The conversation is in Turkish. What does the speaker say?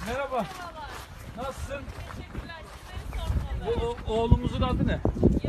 Merhaba. Merhabalar. Nasılsın? Teşekkürler. Sizleri sormalı. Oğlumuzun adı ne?